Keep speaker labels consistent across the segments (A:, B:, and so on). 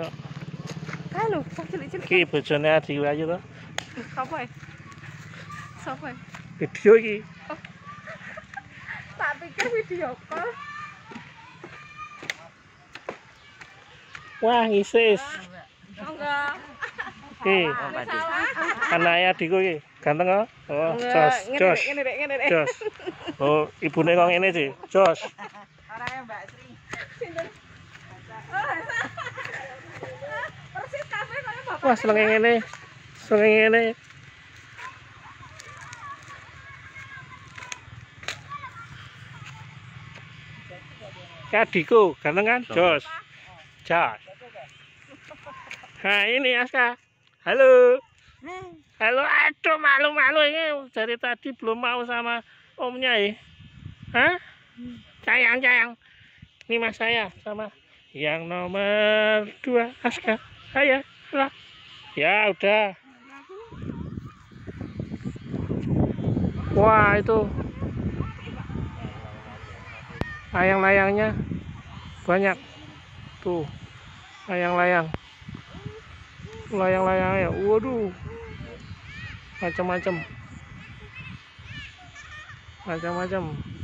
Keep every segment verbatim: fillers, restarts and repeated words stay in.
A: kok.
B: Kae lho, wong cilik-cilik.
A: Ki bojone Adi Wayu to.
B: Sopo e? Sopo e?
A: Video iki.
B: Oh. Tak pikir video call.
A: Wah, ngisis.
B: Enggak.
A: Ki. Anake adikku iki. Ganteng kok. Oh, jos, jos.
B: Ngene rek, ngene rek.
A: Jos. Oh, ibune kok ngene sih. Jos.
B: Orangnya Mbak Sri. Sinten? Persis kafe kaya bapak.
A: Wah, seneng ngene. Seneng ngene. Adikku, ganteng kan? Jos. Jos. Nah, ini Aska. Halo. Halo, aduh malu-malu ini dari tadi belum mau sama omnya ya. Hah? Sayang-sayang. Ini mas saya sama yang nomor dua Aska. Ayo, lah. Ya udah. Wah itu layang-layangnya banyak tuh, layang-layang, layang-layangnya, waduh, macam-macam, macam-macam.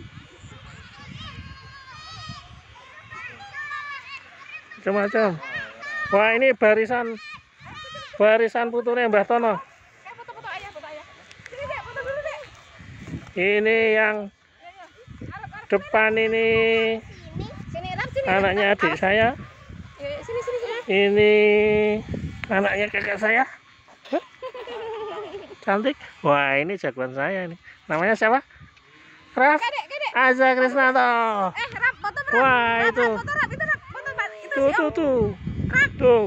A: Macam-macam. Wah ini barisan barisan putunya Mbah Tono.
B: Foto-foto ayah, foto ayah. Sini dek, foto dulu dek.
A: Ini yang depan ini
B: Sini Ram, sini.
A: anaknya adik saya.
B: Sini sini sini.
A: Ini anaknya kakak saya. Huh? Cantik. Wah ini jagoan saya nih. Namanya siapa? Raf.
B: Kadek, kadek.
A: Aza Krisnanto.
B: Eh, Ram, foto Ram.
A: Wah
B: Ram,
A: itu.
B: Foto Ram, itu Ram. Foto Ram. Itu
A: Tuh
B: si
A: tuh
B: Om.
A: tuh. Tuh.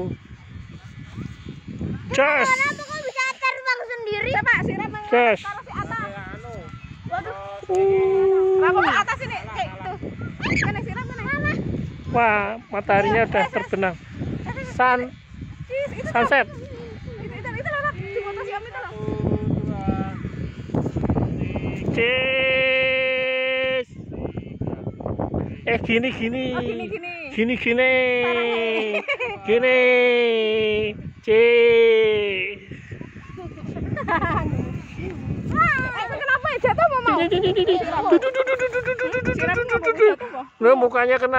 A: Jos.
B: Kok bisa terbang sendiri? Coba si Ram yang
A: Jos.
B: taruh si atas. Waduh.
A: Uh.
B: Ram ke atas ini. Eh, tuh. Mana si Ram mana?
A: Wah mataharinya udah terbenam. Sun
B: Itu
A: sunset.
B: Itu itu itu Ram. Di foto si Om itu loh.
A: Cheers. Eh gini gini.
B: Oh, gini gini.
A: Gini gini. Gini. Cheers.
B: Eh, kenapa ya jatuh mama?
A: Lo mukanya kena.